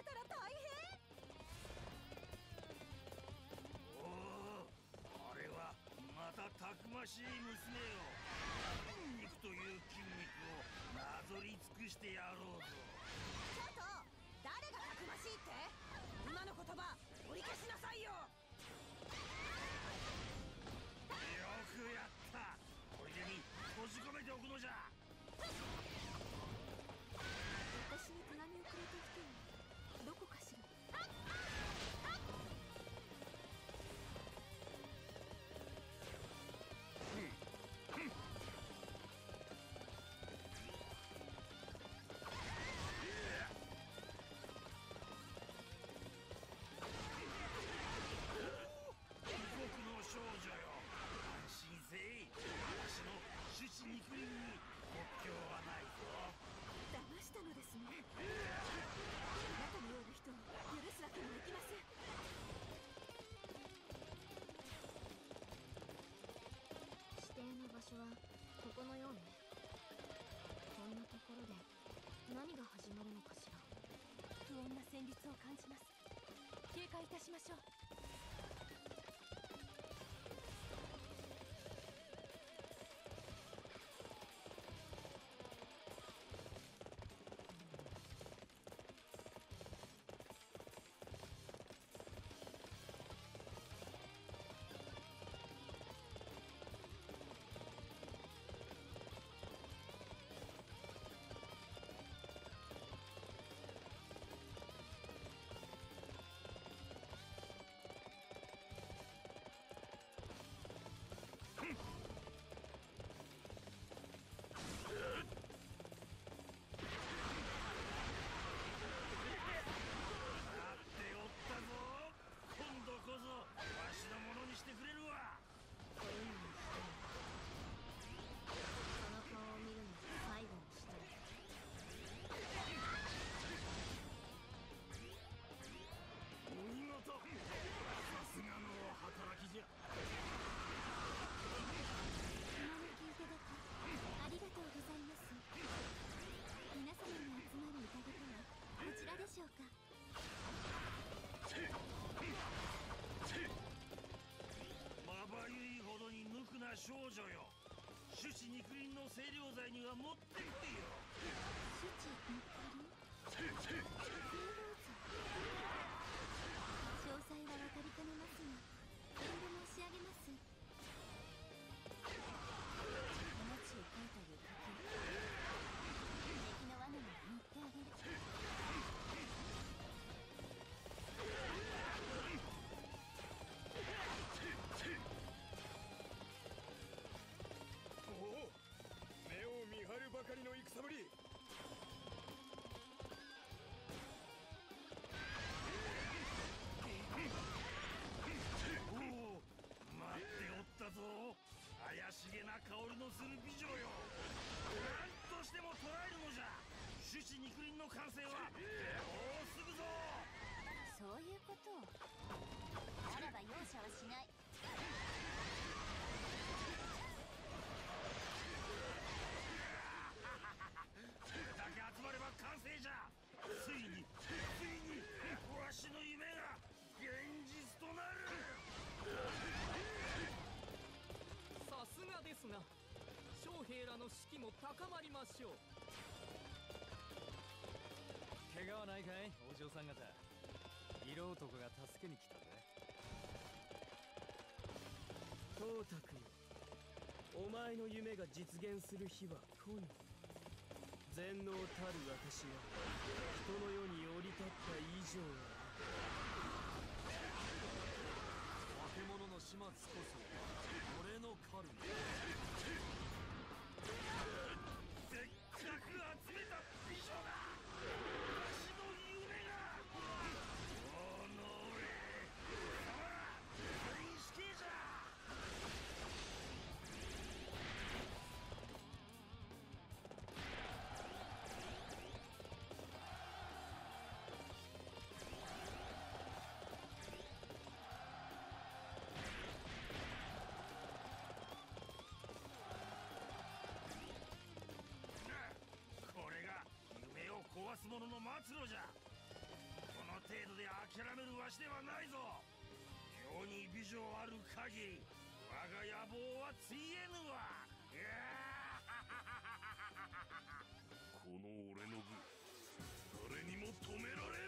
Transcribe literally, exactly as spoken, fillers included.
たら大変。 おお、あれはまたたくましい娘よ。筋肉という筋肉をなぞり尽くしてやろうぞ。 ちょっと誰がたくましいって？今の言葉取り消しなさいよ。よくやった。これでに閉じ込めておくのじゃ。 私に手紙をくれた人はどこかしら。 僕の少女よ、安心せい。私の種子肉林に国境はないぞ。 騙したのですね。あなたのような人を許すわけにはいきません。指定の場所はここのようね。こんなところで何が始まるのかしら。不穏な旋律を感じます。警戒いたしましょう。 こそわしのものにしてくれるわ。 これにもしてその顔を見るのが最後にしたい。 お見事。さすがの働きじゃ。 お招きいただきありがとうございます。皆様に集まる宴とはこちらでしょうか。 まばゆいほどに無垢な少女よ。種子肉林の清涼剤には持ってってよ。 種子肉林？清涼剤。詳細は分かりかねますが遠慮申し上げます。話を書いたり書き敵の罠に乗ってあげる。 おお、目を見張るばかりの戦ぶり。 おお、待っておったぞ。怪しげな香りのする美女よ。何としても捕らえるのじゃ。種子肉林の完成はもうすぐぞ。 そういうことをならば容赦はしない。 これだけ集まれば完成じゃ。ついについにわしの夢が現実となる。 さすがですな。将兵らの士気も高まりましょう。怪我はないかいお嬢さん方。色男が助けに来たぜ。 トータ君、お前の夢が実現する日は来ぬ。全能たる私が人の世に降り立った以上は。 化け物の始末こそ俺の狩り。 せっかく集めた美女が私の夢がこの俺貴様ら全員死刑じゃ。 諦めるわしではないぞ。世に美女ある限り我が野望はついえぬわ。この俺の部誰にも止められん。